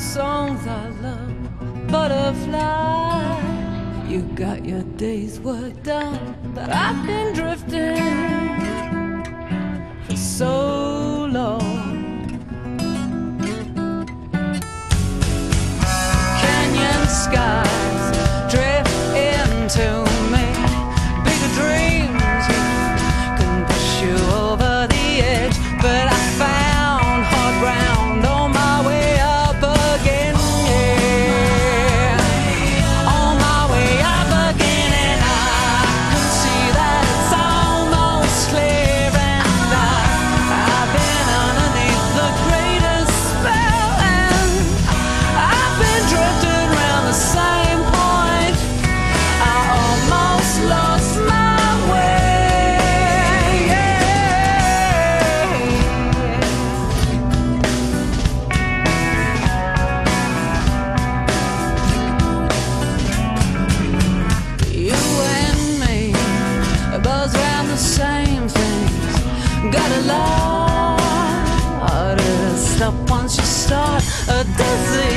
songs I love, butterfly. You got your day's work done, but I've been drifting for so long. Canyon skies drift into me, bigger dreams can push you over the edge, but I found hard ground on my way up again, yeah. On my way up again, and I can see that it's almost clear, and I've been underneath the greatest spell, and I've been drifting around the same point. I almost lost my way, yeah. You and me buzz around the same things. Got a lot to stop once you start a dizzy